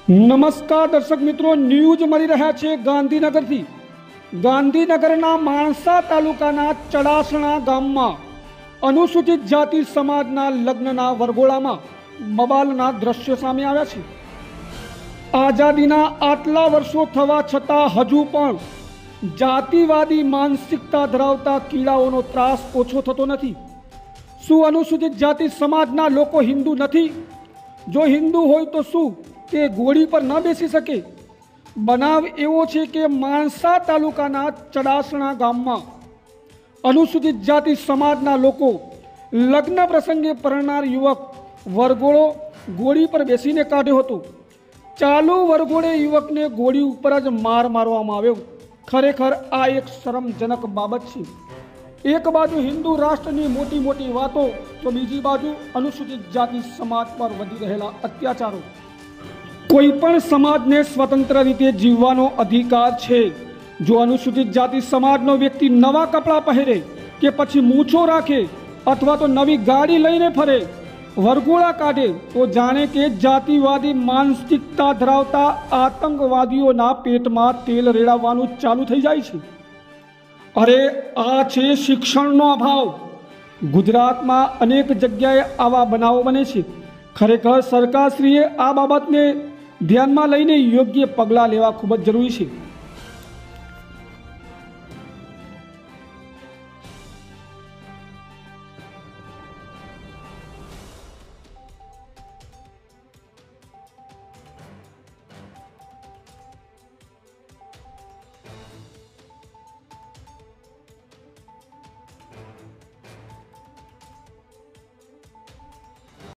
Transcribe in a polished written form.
નમસ્કાર દર્શક મિત્રો, ન્યૂઝ મળી રહ્યા છે ગાંધીનગરથી। ગાંધીનગરના માણસા તાલુકાના ચડાસણા ગામમાં અનુસૂચિત જાતિ સમાજના લગ્નના વરઘોડામાં બબાલના દ્રશ્યો સામે આવ્યા છે। આઝાદીના આટલા વર્ષો થવા છતાં હજુ પણ જાતિવાદી માનસિકતા ધરાવતા કીડાઓનો ત્રાસ ઓછો થતો નથી। શું અનુસૂચિત જાતિ સમાજના લોકો હિન્દુ નથી? જો હિન્દુ હોય તો શું તે ઘોડી પર ન બેસી શકે? બનાવ એવો છે કે માણસા તાલુકાના ચડાસણા ગામમાં અનુસૂચિત જાતિ સમાજના લોકો લગ્ન પ્રસંગે પરણનાર યુવક વરઘોડો ઘોડી પર બેસીને કાઢ્યો હતો। ચાલુ વરઘોડે યુવકને ઘોડી ઉપર જ માર મારવામાં આવ્યો। ખરેખર આ એક શરમજનક બાબત છે। એક બાજુ હિન્દુ રાષ્ટ્રની મોટી મોટી વાતો તો બીજી બાજુ અનુસૂચિત જાતિ સમાજ પર વધી રહેલા અત્યાચારો। કોઈ પણ સમાજને સ્વતંત્ર રીતે જીવવાનો અધિકાર છે। જો અનુસૂચિત જાતિ સમાજનો વ્યક્તિ નવા કપડાં પહેરે કે પછી મૂછો રાખે અથવા તો નવી ગાડી લઈને ફરે, વરઘોડા કાઢે તો જાણે કે જાતિવાદી માનસિકતા ધરાવતા આતંકવાદીઓના પેટમાં તેલ રેડાવવાનું ચાલુ થઈ જાય છે। અરે આ છે શિક્ષણનો અભાવ। ગુજરાતમાં અનેક જગ્યાએ આવા બનાવો બને છે। ખરેખર સરકારશ્રીએ આ બાબતને ધ્યાનમાં લઈને યોગ્ય પગલાં લેવા ખૂબ જ જરૂરી છે।